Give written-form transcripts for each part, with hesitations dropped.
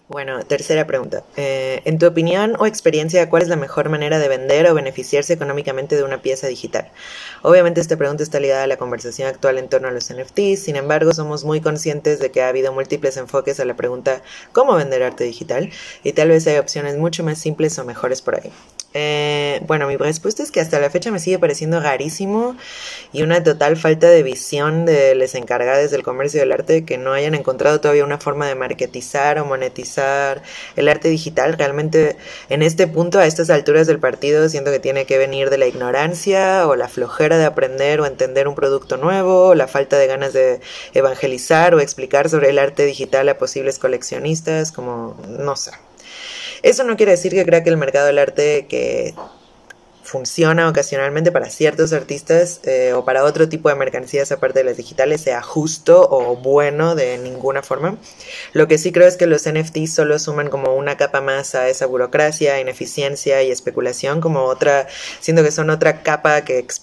Bueno, tercera pregunta. En tu opinión o experiencia, ¿cuál es la mejor manera de vender o beneficiarse económicamente de una pieza digital? Obviamente esta pregunta está ligada a la conversación actual en torno a los NFTs, sin embargo somos muy conscientes de que ha habido múltiples enfoques a la pregunta ¿cómo vender arte digital? Y tal vez hay opciones mucho más simples o mejores por ahí. Bueno, mi respuesta es que hasta la fecha me sigue pareciendo rarísimo y una total falta de visión de los encargados del comercio del arte que no hayan encontrado todavía una forma de marketizar o monetizar el arte digital. Realmente en este punto, a estas alturas del partido, siento que tiene que venir de la ignorancia o la flojera de aprender o entender un producto nuevo, o la falta de ganas de evangelizar o explicar sobre el arte digital a posibles coleccionistas, como no sé. Eso no quiere decir que crea que el mercado del arte que funciona ocasionalmente para ciertos artistas o para otro tipo de mercancías aparte de las digitales sea justo o bueno de ninguna forma. Lo que sí creo es que los NFTs solo suman como una capa más a esa burocracia, ineficiencia y especulación, como otra, siento que son otra capa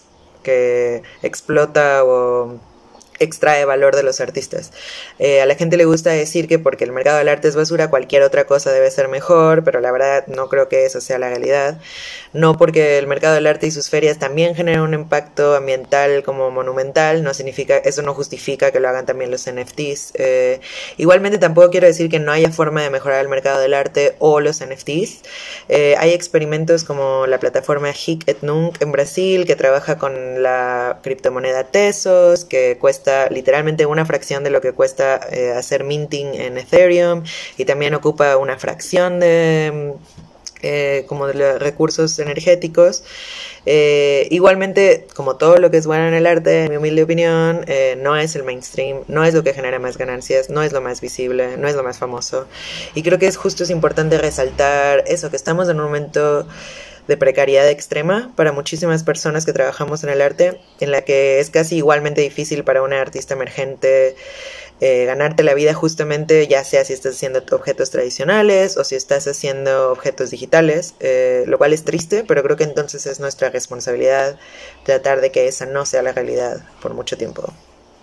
que explota o extrae valor de los artistas. A la gente le gusta decir que porque el mercado del arte es basura, cualquier otra cosa debe ser mejor, pero la verdad no creo que eso sea la realidad. No porque el mercado del arte y sus ferias también generan un impacto ambiental como monumental, no significa, eso no justifica que lo hagan también los NFTs. Igualmente tampoco quiero decir que no haya forma de mejorar el mercado del arte o los NFTs. Hay experimentos como la plataforma Hic et Nunc en Brasil, que trabaja con la criptomoneda Tesos, que cuesta literalmente una fracción de lo que cuesta hacer minting en Ethereum, y también ocupa una fracción de como de los recursos energéticos. Igualmente, como todo lo que es bueno en el arte, en mi humilde opinión, no es el mainstream, no es lo que genera más ganancias, no es lo más visible, no es lo más famoso. Y creo que es importante resaltar eso, que estamos en un momento de precariedad extrema para muchísimas personas que trabajamos en el arte, en la que es casi igualmente difícil para una artista emergente ganarte la vida justamente, ya sea si estás haciendo objetos tradicionales o si estás haciendo objetos digitales, lo cual es triste, pero creo que entonces es nuestra responsabilidad tratar de que esa no sea la realidad por mucho tiempo.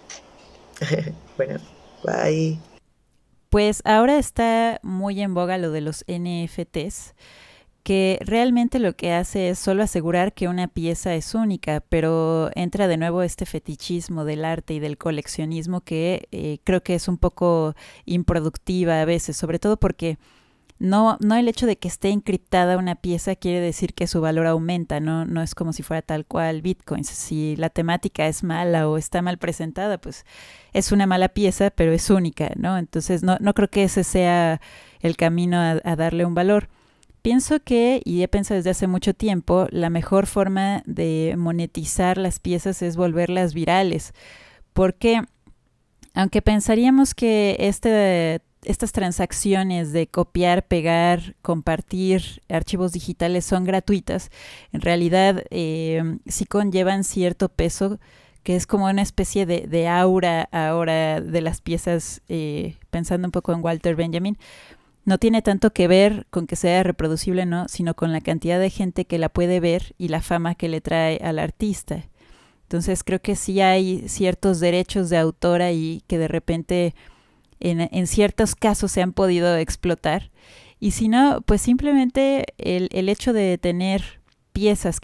Bueno, bye. Pues ahora está muy en boga lo de los NFTs, que realmente lo que hace es solo asegurar que una pieza es única, pero entra de nuevo este fetichismo del arte y del coleccionismo que creo que es un poco improductiva a veces, sobre todo porque no el hecho de que esté encriptada una pieza quiere decir que su valor aumenta, no es como si fuera tal cual Bitcoin. Si la temática es mala o está mal presentada, pues es una mala pieza, pero es única, ¿no? Entonces no creo que ese sea el camino a darle un valor. Pienso que, y he pensado desde hace mucho tiempo, la mejor forma de monetizar las piezas es volverlas virales, porque aunque pensaríamos que estas transacciones de copiar, pegar, compartir archivos digitales son gratuitas, en realidad sí conllevan cierto peso que es como una especie de aura ahora de las piezas, pensando un poco en Walter Benjamin, no tiene tanto que ver con que sea reproducible, ¿no? Sino con la cantidad de gente que la puede ver y la fama que le trae al artista. Entonces creo que sí hay ciertos derechos de autor ahí que de repente en ciertos casos se han podido explotar. Y si no, pues simplemente el hecho de tener piezas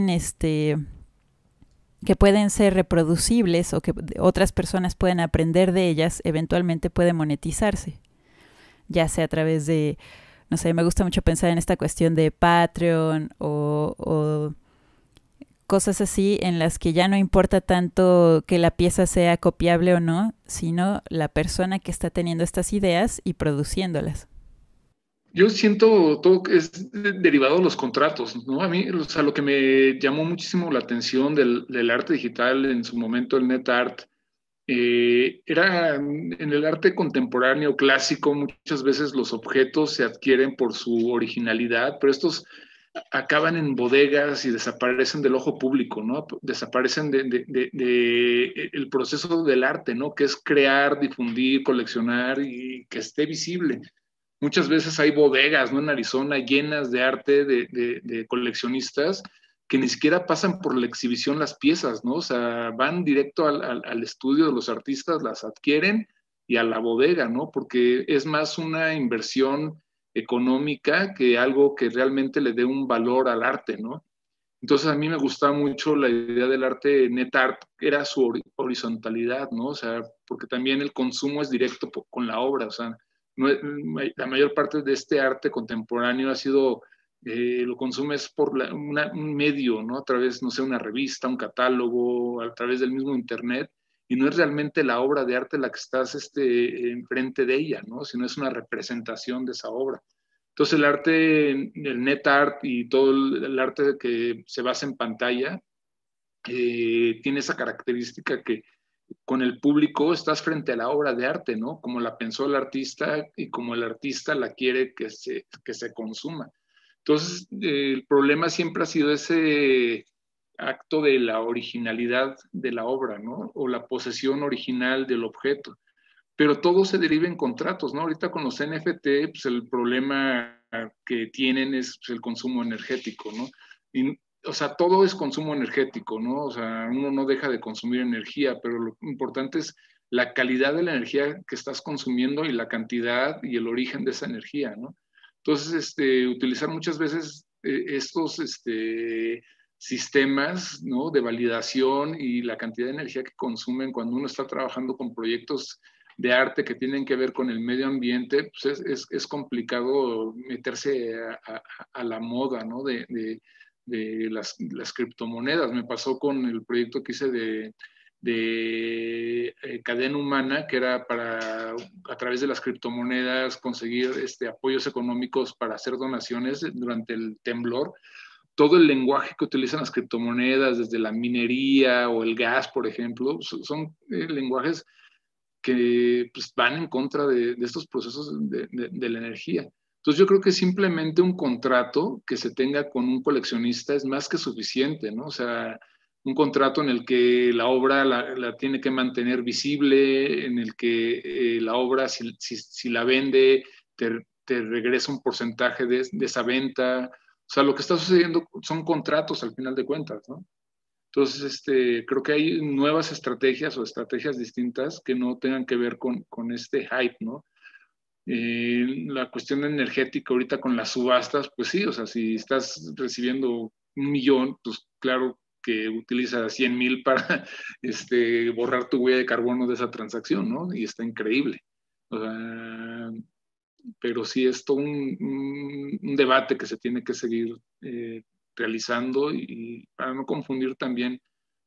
que pueden ser reproducibles o que otras personas pueden aprender de ellas, eventualmente puede monetizarse. Ya sea a través de, no sé, me gusta mucho pensar en esta cuestión de Patreon o cosas así en las que ya no importa tanto que la pieza sea copiable o no, sino la persona que está teniendo estas ideas y produciéndolas. Yo siento todo que es derivado de los contratos, ¿no? A mí, o sea, lo que me llamó muchísimo la atención del arte digital en su momento, el net art, era en el arte contemporáneo clásico, muchas veces los objetos se adquieren por su originalidad, pero estos acaban en bodegas y desaparecen del ojo público, ¿no? Desaparecen de el proceso del arte, ¿no? Que es crear, difundir, coleccionar y que esté visible. Muchas veces hay bodegas, ¿no? En Arizona llenas de arte de coleccionistas que ni siquiera pasan por la exhibición las piezas, ¿no? O sea, van directo al estudio de los artistas, las adquieren y a la bodega, ¿no? Porque es más una inversión económica que algo que realmente le dé un valor al arte, ¿no? Entonces a mí me gustaba mucho la idea del arte net art, era su horizontalidad, ¿no? O sea, porque también el consumo es directo con la obra, o sea, no, la mayor parte de este arte contemporáneo ha sido, lo consumes por un medio, ¿no? A través, no sé, una revista, un catálogo, a través del mismo internet, y no es realmente la obra de arte la que estás enfrente de ella, ¿no? Sino es una representación de esa obra. Entonces el arte, el net art y todo el arte que se basa en pantalla, tiene esa característica que con el público estás frente a la obra de arte, ¿no? Como la pensó el artista y como el artista la quiere que se consuma. Entonces, el problema siempre ha sido ese acto de la originalidad de la obra, ¿no? O la posesión original del objeto. Pero todo se deriva en contratos, ¿no? Ahorita con los NFT, pues el problema que tienen es pues, el consumo energético, ¿no? Y, o sea, todo es consumo energético, ¿no? O sea, uno no deja de consumir energía, pero lo importante es la calidad de la energía que estás consumiendo y la cantidad y el origen de esa energía, ¿no? Entonces, utilizar muchas veces estos sistemas, ¿no? De validación y la cantidad de energía que consumen cuando uno está trabajando con proyectos de arte que tienen que ver con el medio ambiente, pues es complicado meterse a la moda, ¿no? De las criptomonedas. Me pasó con el proyecto que hice de cadena humana, que era para, a través de las criptomonedas, conseguir apoyos económicos para hacer donaciones durante el temblor. Todo el lenguaje que utilizan las criptomonedas, desde la minería o el gas, por ejemplo, son lenguajes que pues, van en contra de estos procesos de la energía. Entonces yo creo que simplemente un contrato que se tenga con un coleccionista es más que suficiente, ¿no? O sea, un contrato en el que la obra la tiene que mantener visible, en el que la obra, si la vende, te regresa un porcentaje de esa venta. O sea, lo que está sucediendo son contratos al final de cuentas, ¿no? Entonces, creo que hay nuevas estrategias o estrategias distintas que no tengan que ver con este hype, ¿no? La cuestión energética ahorita con las subastas, pues sí, o sea, si estás recibiendo 1 millón, pues claro que utiliza 100,000 para borrar tu huella de carbono de esa transacción, ¿no? Y está increíble. O sea, pero sí es todo un debate que se tiene que seguir realizando y para no confundir también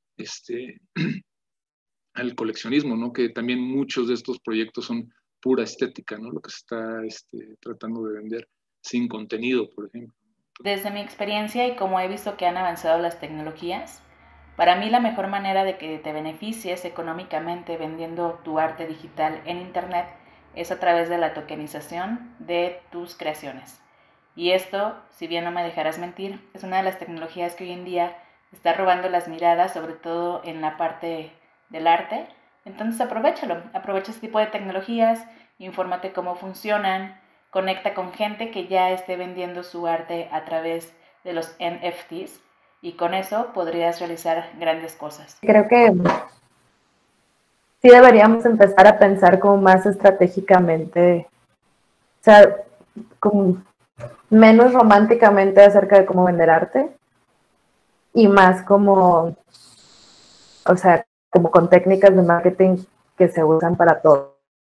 al coleccionismo, ¿no? Que también muchos de estos proyectos son pura estética, ¿no? Lo que se está tratando de vender sin contenido, por ejemplo. Desde mi experiencia y como he visto que han avanzado las tecnologías, para mí la mejor manera de que te beneficies económicamente vendiendo tu arte digital en Internet es a través de la tokenización de tus creaciones. Y esto, si bien no me dejarás mentir, es una de las tecnologías que hoy en día está robando las miradas, sobre todo en la parte del arte. Entonces aprovéchalo, aprovecha este tipo de tecnologías, infórmate cómo funcionan, conecta con gente que ya esté vendiendo su arte a través de los NFTs y con eso podrías realizar grandes cosas. Creo que sí deberíamos empezar a pensar como más estratégicamente, o sea, como menos románticamente acerca de cómo vender arte y más como, o sea, como con técnicas de marketing que se usan para todo.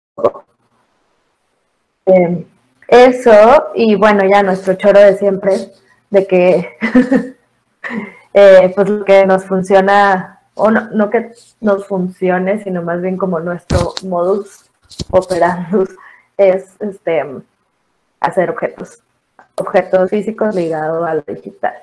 Eso, y bueno, ya nuestro choro de siempre, de que pues lo que nos funciona, o no que nos funcione, sino más bien como nuestro modus operandus es hacer objetos físicos ligados al digital.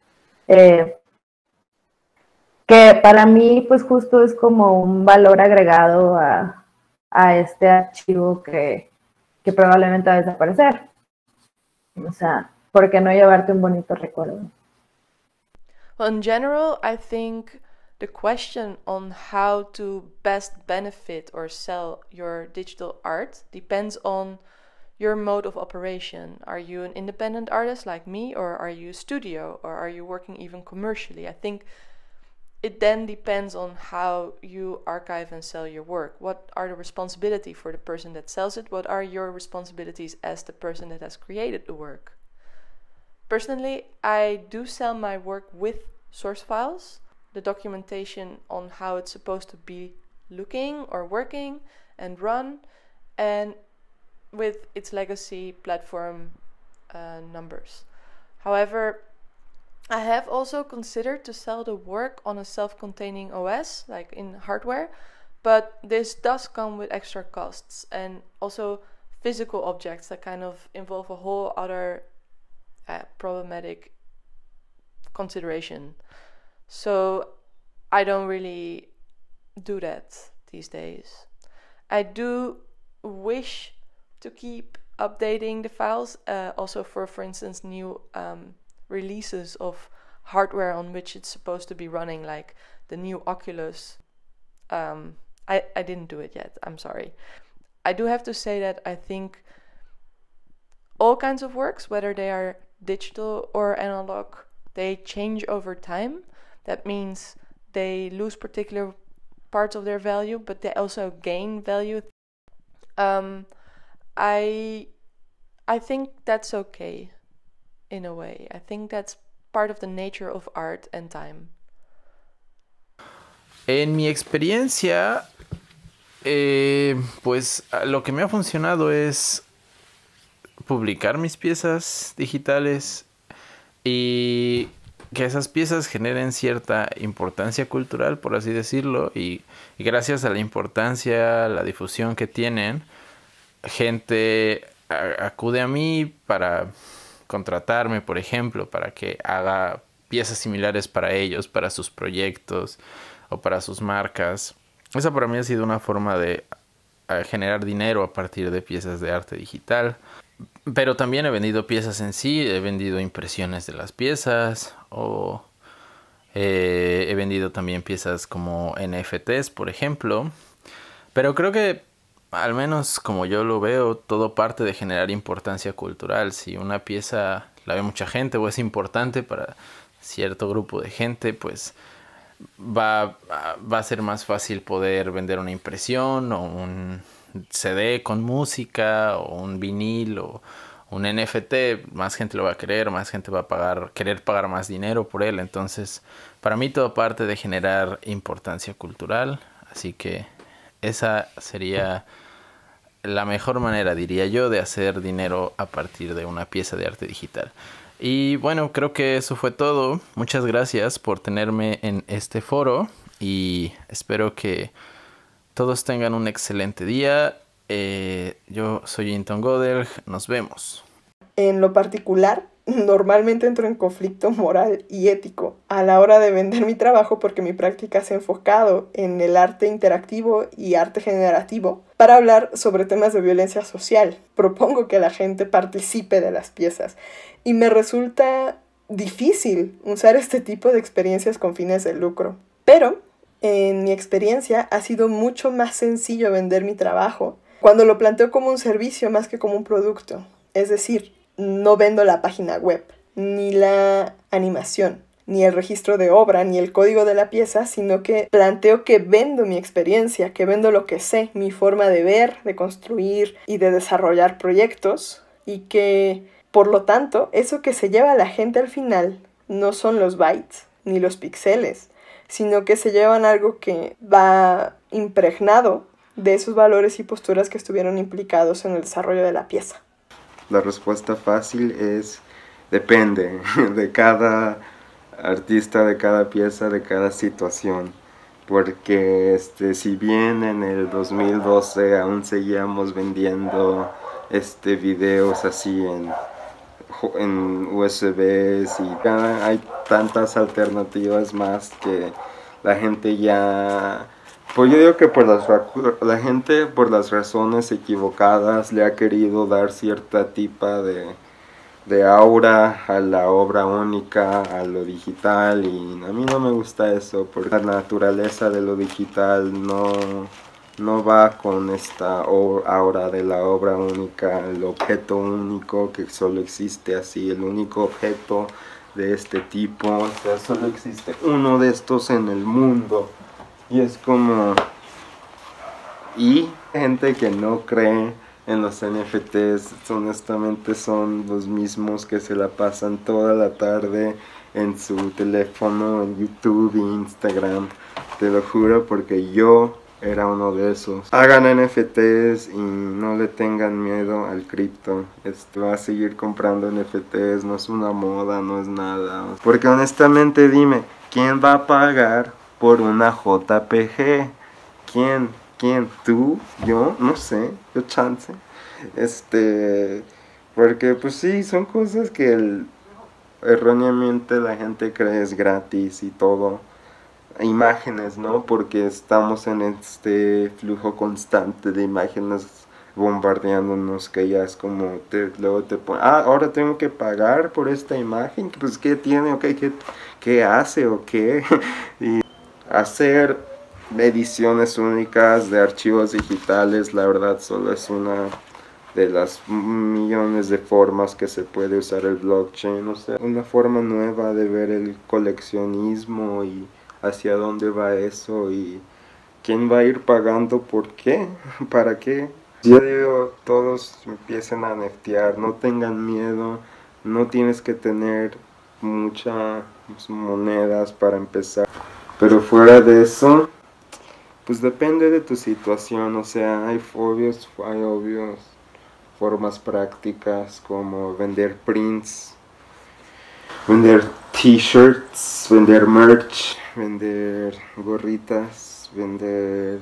Que para mí pues justo es como un valor agregado a este archivo que probablemente va a desaparecer. O sea, ¿por qué no llevarte un bonito recuerdo? Well, in general, I think the question on how to best benefit or sell your digital art depends on your mode of operation. Are you an independent artist like me, or are you a studio, or are you working even commercially? I think it then depends on how you archive and sell your work. What are the responsibility for the person that sells it? What are your responsibilities as the person that has created the work? Personally, I do sell my work with source files, the documentation on how it's supposed to be looking or working and run, and with its legacy platform numbers. However, I have also considered to sell the work on a self-containing OS, like in hardware, but this does come with extra costs and also physical objects that kind of involve a whole other problematic consideration. So I don't really do that these days. I do wish to keep updating the files, also for instance, new releases of hardware on which it's supposed to be running, like the new Oculus. I didn't do it yet, I'm sorry. I do have to say that I think all kinds of works, whether they are digital or analog, they change over time. That means they lose particular parts of their value, but they also gain value. I think that's okay in a way. I think that's part of the nature of art and time. En mi experiencia, pues lo que me ha funcionado es publicar mis piezas digitales y que esas piezas generen cierta importancia cultural, por así decirlo, y gracias a la importancia, la difusión que tienen, gente acude a mí para contratarme, por ejemplo, para que haga piezas similares para ellos, para sus proyectos o para sus marcas. Esa para mí ha sido una forma de generar dinero a partir de piezas de arte digital. Pero también he vendido piezas en sí, he vendido impresiones de las piezas o he vendido también piezas como NFTs, por ejemplo. Pero creo que, al menos como yo lo veo, todo parte de generar importancia cultural. Si una pieza la ve mucha gente o es importante para cierto grupo de gente, pues va a ser más fácil poder vender una impresión o un CD con música o un vinil o un NFT. Más gente lo va a querer, más gente va a querer pagar más dinero por él. Entonces, para mí todo parte de generar importancia cultural. Así que esa sería la mejor manera, diría yo, de hacer dinero a partir de una pieza de arte digital. Y bueno, creo que eso fue todo. Muchas gracias por tenerme en este foro y espero que todos tengan un excelente día. Yo soy Inton Godelj. Nos vemos. En lo particular, normalmente entro en conflicto moral y ético a la hora de vender mi trabajo porque mi práctica se ha enfocado en el arte interactivo y arte generativo para hablar sobre temas de violencia social. Propongo que la gente participe de las piezas y me resulta difícil usar este tipo de experiencias con fines de lucro. Pero en mi experiencia ha sido mucho más sencillo vender mi trabajo cuando lo planteo como un servicio más que como un producto. Es decir, no vendo la página web, ni la animación, ni el registro de obra, ni el código de la pieza, sino que planteo que vendo mi experiencia, que vendo lo que sé, mi forma de ver, de construir y de desarrollar proyectos, y que, por lo tanto, eso que se lleva a la gente al final no son los bytes ni los píxeles, sino que se llevan algo que va impregnado de esos valores y posturas que estuvieron implicados en el desarrollo de la pieza. La respuesta fácil es depende de cada artista, de cada pieza, de cada situación. Porque si bien en el 2012 aún seguíamos vendiendo videos así en USBs y hay tantas alternativas más que la gente ya... Pues yo digo que la gente por las razones equivocadas le ha querido dar cierta tipa de aura a la obra única, a lo digital, y a mí no me gusta eso porque la naturaleza de lo digital no va con esta aura de la obra única, el objeto único que solo existe así, el único objeto de este tipo, o sea, solo existe uno de estos en el mundo. Y es como... Y gente que no cree en los NFTs, honestamente son los mismos que se la pasan toda la tarde en su teléfono, en YouTube e Instagram. Te lo juro, porque yo era uno de esos. Hagan NFTs y no le tengan miedo al cripto. Va a seguir comprando NFTs, no es una moda, no es nada. Porque honestamente dime, ¿quién va a pagar por una JPG? ¿Quién? ¿Tú? ¿Yo? No sé, yo chance. Porque pues sí, son cosas que erróneamente la gente cree es gratis y todo. Imágenes, ¿no? Porque estamos en este flujo constante de imágenes bombardeándonos, que ya es como luego te ponen, ahora tengo que pagar por esta imagen, pues ¿qué tiene? Okay, ¿qué hace o qué? Y hacer ediciones únicas de archivos digitales, la verdad solo es una de las millones de formas que se puede usar el blockchain, o sea, una forma nueva de ver el coleccionismo y hacia dónde va eso y quién va a ir pagando, por qué, para qué. Yo digo, todos empiecen a neftear, no tengan miedo, no tienes que tener muchas monedas para empezar, pero fuera de eso, pues depende de tu situación, o sea, hay obvios formas prácticas como vender prints, vender t-shirts, vender merch, vender gorritas, vender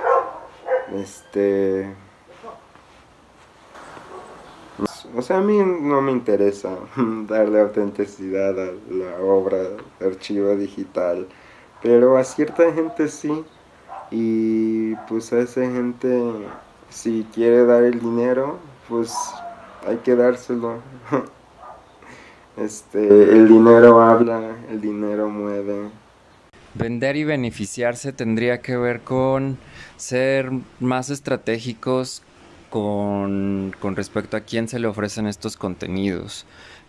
o sea, a mí no me interesa darle autenticidad a la obra de archivo digital, pero a cierta gente sí, y pues a esa gente, si quiere dar el dinero, pues hay que dárselo. El dinero habla, el dinero mueve. Vender y beneficiarse tendría que ver con ser más estratégicos con respecto a quién se le ofrecen estos contenidos.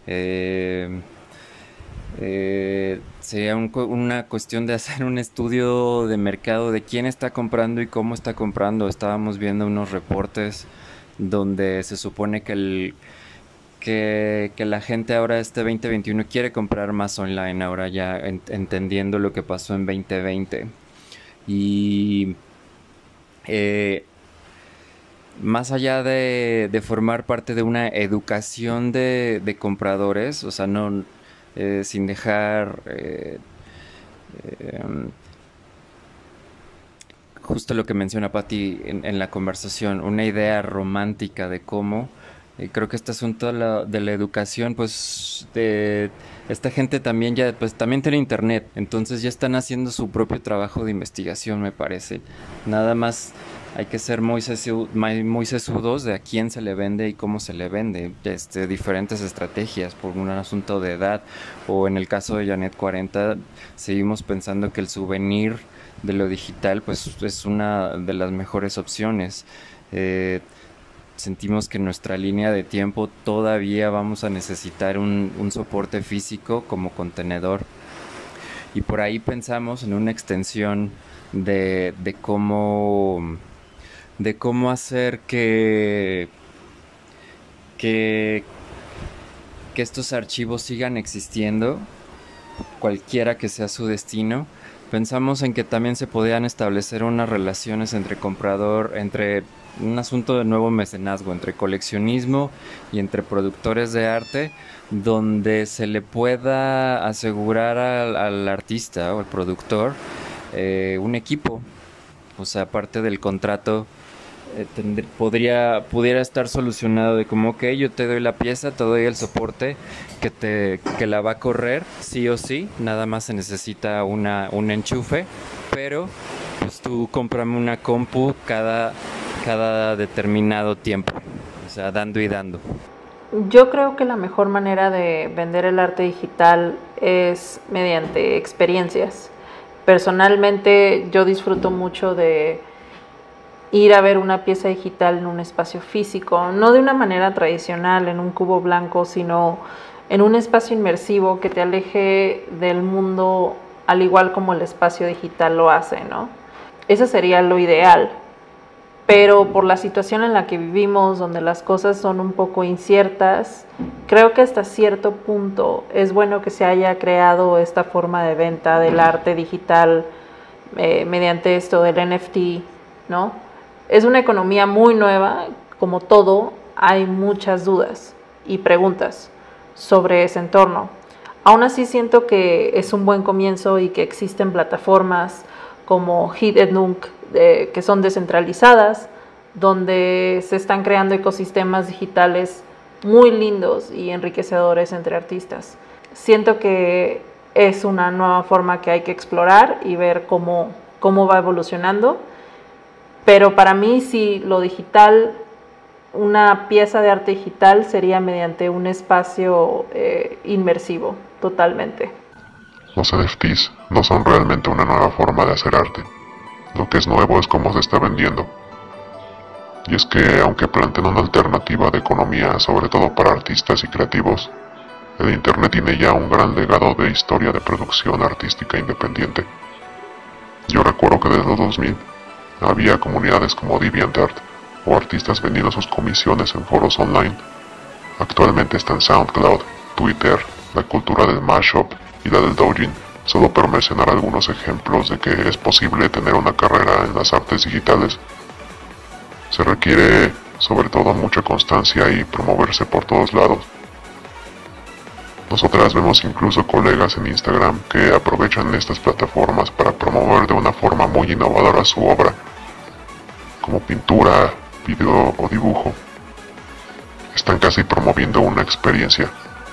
Sería una cuestión de hacer un estudio de mercado de quién está comprando y cómo está comprando. Estábamos viendo unos reportes donde se supone que la gente ahora 2021 quiere comprar más online, ahora ya entendiendo lo que pasó en 2020. Y más allá de formar parte de una educación de compradores, o sea, no sin dejar justo lo que menciona Patti en la conversación, una idea romántica de cómo, creo que este asunto de la educación, pues esta gente también también tiene internet, entonces ya están haciendo su propio trabajo de investigación, me parece. Nada más hay que ser muy sesudos de a quién se le vende y cómo se le vende, diferentes estrategias por un asunto de edad, o en el caso de Janet 40, seguimos pensando que el souvenir de lo digital pues es una de las mejores opciones. Sentimos que en nuestra línea de tiempo todavía vamos a necesitar un soporte físico como contenedor, y por ahí pensamos en una extensión de cómo hacer que estos archivos sigan existiendo, cualquiera que sea su destino. Pensamos en que también se podían establecer unas relaciones entre un asunto de nuevo mecenazgo, entre coleccionismo y entre productores de arte, donde se le pueda asegurar al artista o al productor un equipo. O sea, aparte del contrato, pudiera estar solucionado de como, ok, yo te doy la pieza, te doy el soporte que la va a correr sí o sí, nada más se necesita un enchufe, pero pues tú cómprame una compu cada determinado tiempo, o sea, dando y dando. Yo creo que la mejor manera de vender el arte digital es mediante experiencias. Personalmente yo disfruto mucho de ir a ver una pieza digital en un espacio físico, no de una manera tradicional, en un cubo blanco, sino en un espacio inmersivo que te aleje del mundo al igual como el espacio digital lo hace, ¿no? Eso sería lo ideal, pero por la situación en la que vivimos, donde las cosas son un poco inciertas, creo que hasta cierto punto es bueno que se haya creado esta forma de venta del arte digital mediante esto del NFT, ¿no? Es una economía muy nueva, como todo, hay muchas dudas y preguntas sobre ese entorno. Aún así siento que es un buen comienzo y que existen plataformas como Hiddenunk, que son descentralizadas, donde se están creando ecosistemas digitales muy lindos y enriquecedores entre artistas. Siento que es una nueva forma que hay que explorar y ver cómo va evolucionando, pero para mí sí, lo digital, una pieza de arte digital sería mediante un espacio inmersivo, totalmente. Los NFTs no son realmente una nueva forma de hacer arte. Lo que es nuevo es cómo se está vendiendo. Y es que, aunque plantean una alternativa de economía, sobre todo para artistas y creativos, el Internet tiene ya un gran legado de historia de producción artística independiente. Yo recuerdo que desde los 2000 había comunidades como DeviantArt o artistas vendiendo sus comisiones en foros online. Actualmente están SoundCloud, Twitter, la cultura del mashup y la del doujin, solo por mencionar algunos ejemplos de que es posible tener una carrera en las artes digitales. Se requiere sobre todo mucha constancia y promoverse por todos lados. Nosotras vemos incluso colegas en Instagram que aprovechan estas plataformas para promover de una forma muy innovadora su obra, como pintura, video o dibujo. Están casi promoviendo una experiencia.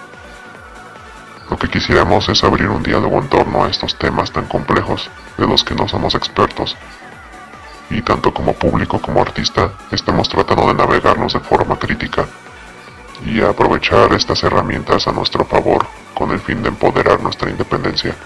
Lo que quisiéramos es abrir un diálogo en torno a estos temas tan complejos de los que no somos expertos. Y tanto como público como artista, estamos tratando de navegarnos de forma crítica y aprovechar estas herramientas a nuestro favor con el fin de empoderar nuestra independencia.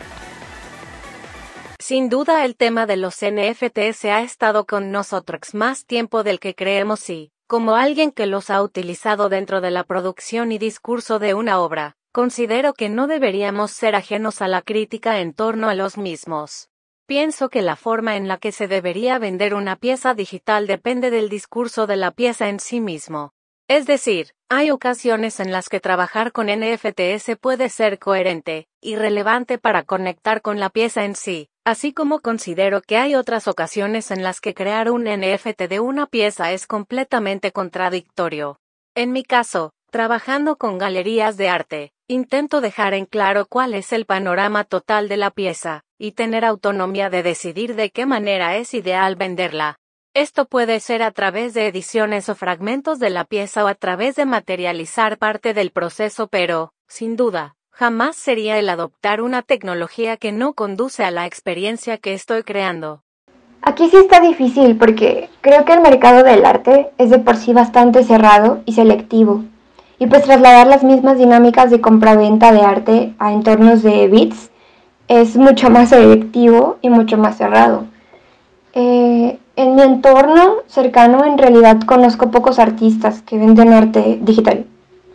Sin duda el tema de los NFT se ha estado con nosotros más tiempo del que creemos y, como alguien que los ha utilizado dentro de la producción y discurso de una obra, considero que no deberíamos ser ajenos a la crítica en torno a los mismos. Pienso que la forma en la que se debería vender una pieza digital depende del discurso de la pieza en sí mismo. Es decir, hay ocasiones en las que trabajar con NFTs puede ser coherente y relevante para conectar con la pieza en sí, así como considero que hay otras ocasiones en las que crear un NFT de una pieza es completamente contradictorio. En mi caso, trabajando con galerías de arte, intento dejar en claro cuál es el panorama total de la pieza, y tener autonomía de decidir de qué manera es ideal venderla. Esto puede ser a través de ediciones o fragmentos de la pieza o a través de materializar parte del proceso, pero, sin duda, jamás sería el adoptar una tecnología que no conduce a la experiencia que estoy creando. Aquí sí está difícil porque creo que el mercado del arte es de por sí bastante cerrado y selectivo. Y pues trasladar las mismas dinámicas de compraventa de arte a entornos de bits es mucho más selectivo y mucho más cerrado. En mi entorno cercano en realidad conozco pocos artistas que venden arte digital.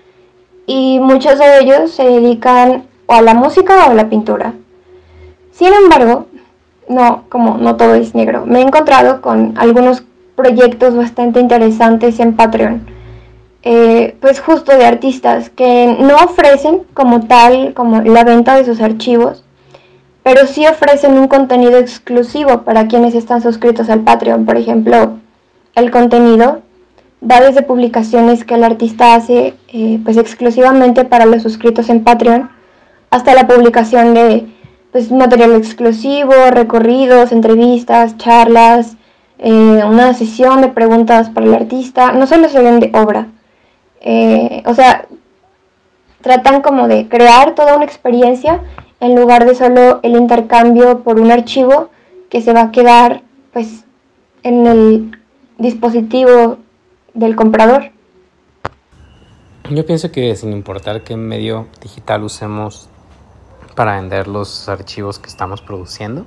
Y muchos de ellos se dedican o a la música o a la pintura. Sin embargo, no todo es negro. Me he encontrado con algunos proyectos bastante interesantes en Patreon. Pues justo de artistas que no ofrecen como tal, como la venta de sus archivos, pero sí ofrecen un contenido exclusivo para quienes están suscritos al Patreon. Por ejemplo, el contenido va desde publicaciones que el artista hace pues exclusivamente para los suscritos en Patreon, hasta la publicación de pues material exclusivo, recorridos, entrevistas, charlas, una sesión de preguntas para el artista. No solo se vende obra, o sea, tratan como de crear toda una experiencia en lugar de solo el intercambio por un archivo que se va a quedar pues en el dispositivo del comprador. Yo pienso que sin importar qué medio digital usemos para vender los archivos que estamos produciendo,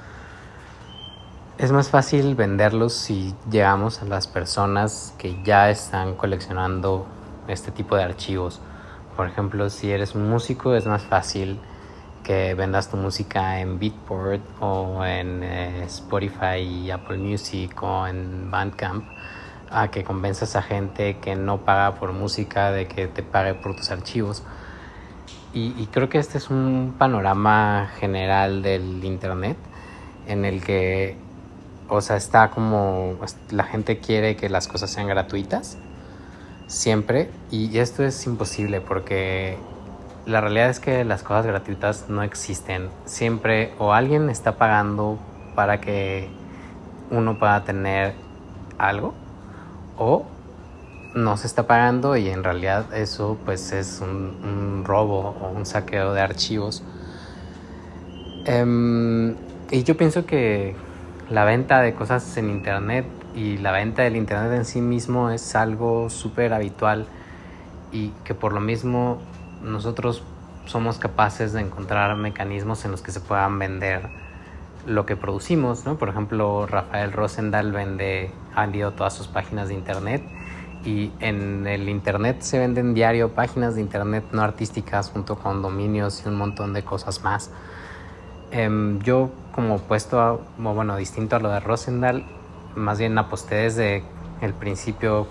es más fácil venderlos si llegamos a las personas que ya están coleccionando este tipo de archivos Por ejemplo, si eres un músico, es más fácil que vendas tu música en Beatport o en Spotify, Apple Music o en Bandcamp, a que convenzas a gente que no paga por música de que te pague por tus archivos. Y creo que este es un panorama general del internet en el que, o sea, está como la gente quiere que las cosas sean gratuitas siempre, y esto es imposible porque la realidad es que las cosas gratuitas no existen. Siempre o alguien está pagando para que uno pueda tener algo, o no se está pagando y en realidad eso pues es un robo o un saqueo de archivos. Y yo pienso que la venta de cosas en internet y la venta del internet en sí mismo es algo súper habitual, y que por lo mismo nosotros somos capaces de encontrar mecanismos en los que se puedan vender lo que producimos, ¿no? Por ejemplo, Rafael Rosendahl ha vendido todas sus páginas de internet, y en el internet se venden diario páginas de internet no artísticas junto con dominios y un montón de cosas más. Yo, como distinto a lo de Rosendahl, más bien aposté desde el principio,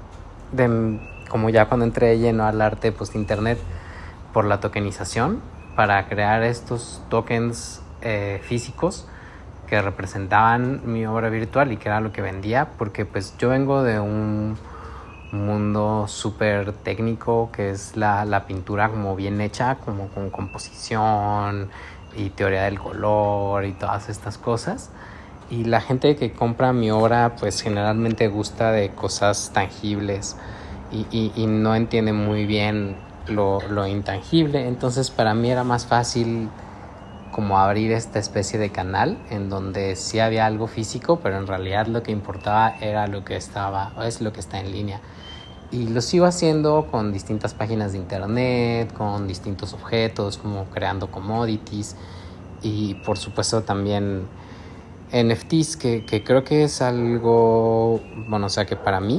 como ya cuando entré lleno al arte post-internet, por la tokenización, para crear estos tokens físicos que representaban mi obra virtual y que era lo que vendía, porque pues yo vengo de un mundo súper técnico que es la pintura como bien hecha, como con composición y teoría del color y todas estas cosas, y la gente que compra mi obra pues generalmente gusta de cosas tangibles y no entiende muy bien lo intangible. Entonces para mí era más fácil como abrir esta especie de canal en donde sí había algo físico, pero en realidad lo que importaba era lo que es lo que está en línea. Y lo sigo haciendo con distintas páginas de internet, con distintos objetos, como creando commodities, y por supuesto también NFTs, que creo que es algo, que para mí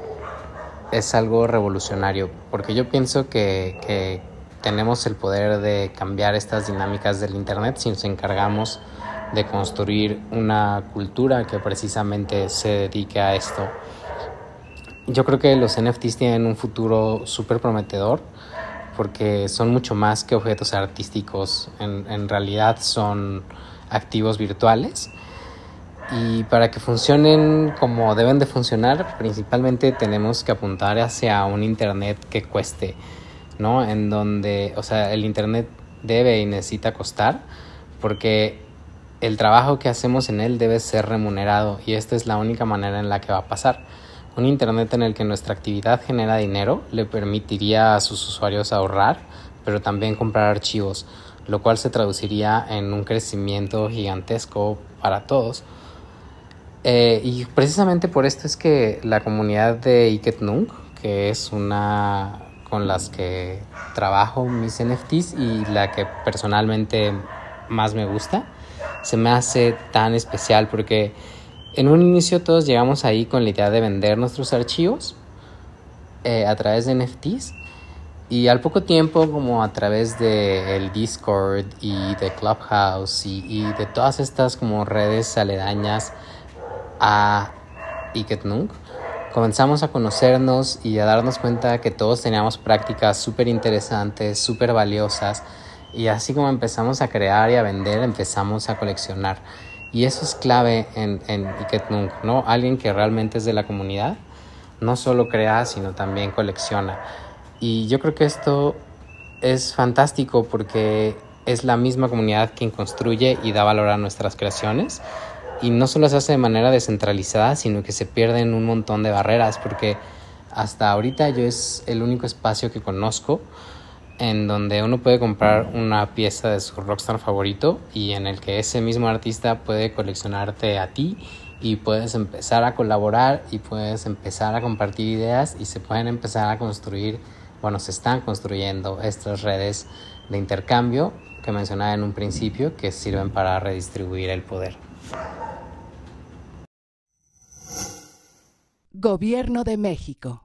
es algo revolucionario, porque yo pienso que tenemos el poder de cambiar estas dinámicas del internet si nos encargamos de construir una cultura que precisamente se dedique a esto. Yo creo que los NFTs tienen un futuro súper prometedor, porque son mucho más que objetos artísticos. En realidad son activos virtuales, y para que funcionen como deben de funcionar, principalmente tenemos que apuntar hacia un internet que cueste, ¿no? En donde, el internet debe y necesita costar, porque el trabajo que hacemos en él debe ser remunerado, y esta es la única manera en la que va a pasar. Un internet en el que nuestra actividad genera dinero le permitiría a sus usuarios ahorrar, pero también comprar archivos, lo cual se traduciría en un crecimiento gigantesco para todos. Y precisamente por esto es que la comunidad de Iketununk, que es una con las que trabajo mis NFTs y la que personalmente más me gusta, se me hace tan especial, porque en un inicio todos llegamos ahí con la idea de vender nuestros archivos a través de NFTs, y al poco tiempo, como a través del Discord y de Clubhouse y de todas estas como redes aledañas a Iketununk, comenzamos a conocernos y a darnos cuenta que todos teníamos prácticas súper interesantes, súper valiosas, y así como empezamos a crear y a vender, empezamos a coleccionar. Y eso es clave en Iketununk, ¿no? Alguien que realmente es de la comunidad no solo crea, sino también colecciona. Y yo creo que esto es fantástico, porque es la misma comunidad quien construye y da valor a nuestras creaciones. Y no solo se hace de manera descentralizada, sino que se pierden un montón de barreras, porque hasta ahorita yo es el único espacio que conozco en donde uno puede comprar una pieza de su rockstar favorito, y en el que ese mismo artista puede coleccionarte a ti, y puedes empezar a colaborar y puedes empezar a compartir ideas, y se pueden empezar a construir, se están construyendo estas redes de intercambio que mencionaba en un principio, que sirven para redistribuir el poder. Gobierno de México.